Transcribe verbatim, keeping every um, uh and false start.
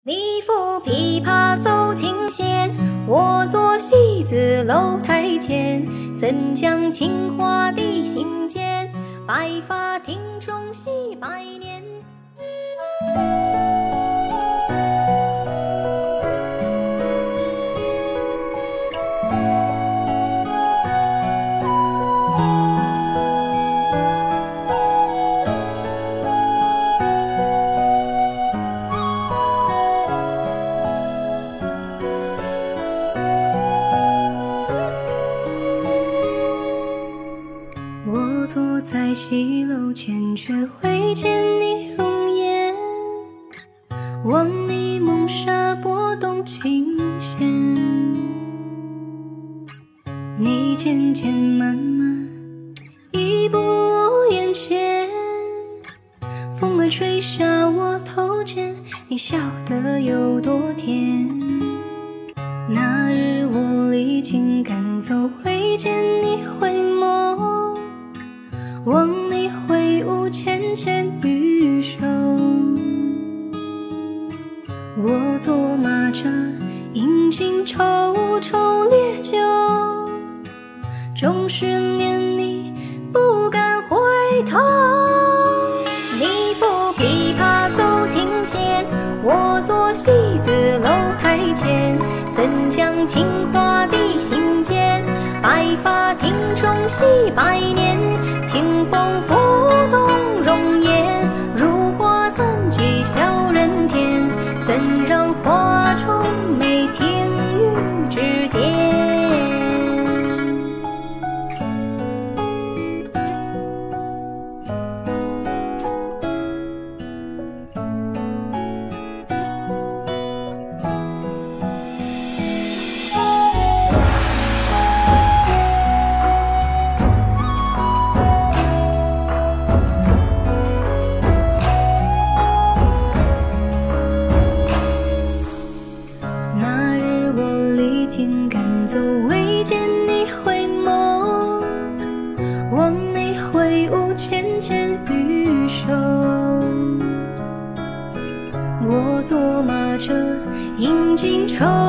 你抚琵琶奏琴弦，我坐戏子楼台前。怎将青花地心间，白发庭中戏百年。我坐在戏楼前，却未见你容颜。望你梦纱拨动琴弦，你渐渐慢慢移步我眼前。风儿吹下我头间，你笑得有多甜。那日我离京赶走，未见你回眸。望你挥舞纤纤玉手，我坐马车饮尽稠稠烈酒，终是念你不敢回头。你抚琵琶奏琴弦，我坐戏子楼台前。怎将青花地心间，白发庭中戏百年。清风拂动容颜，如花怎寄笑人天？怎让花重美停于指尖？赶走未见你回眸，望你挥舞纤纤玉手。我坐马车饮尽愁。